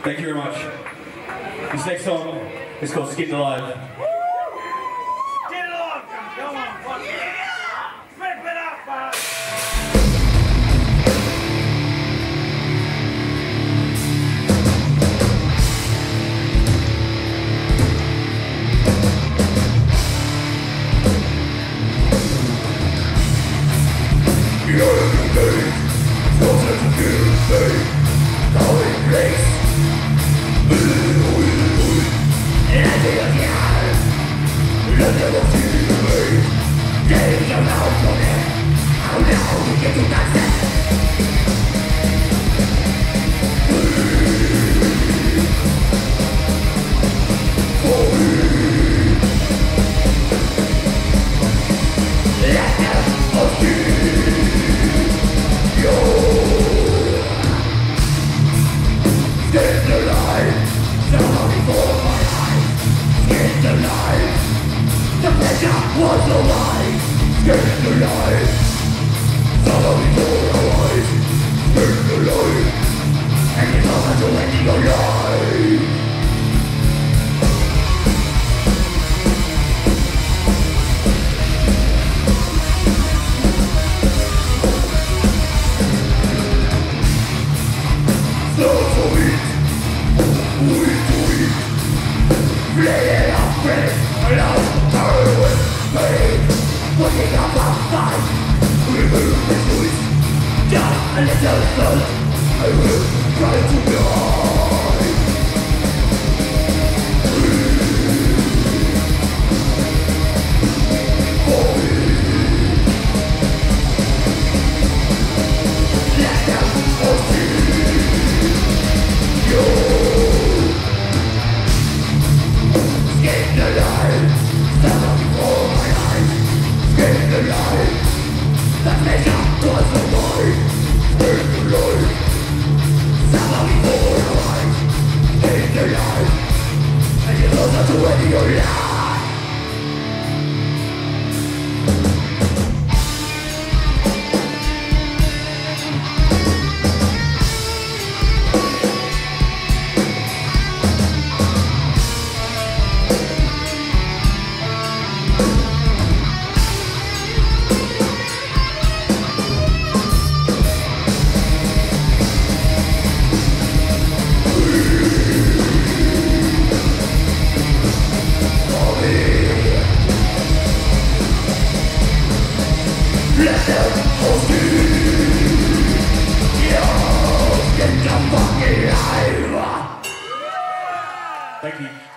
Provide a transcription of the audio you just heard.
Thank you very much. This next song is called Skinned Alive. Get it on! Come on, fuck yeah! Rip it up, man! Was alive, scared alive. Follow me to your eyes, scared alive. And you know how to end your life. So to eat, we to eat. Play it up, friend, love, heroin. Putting up a fight, remove the truth. Just a little soul, I will try to die. For me, let them all see you. Skin alive, stand before my eyes. Scared alive, that measure was the light. Scared alive, somebody for your eyes. Scared alive, and you know not to end your life. Let them all see. You're in the fucking life. Thank you.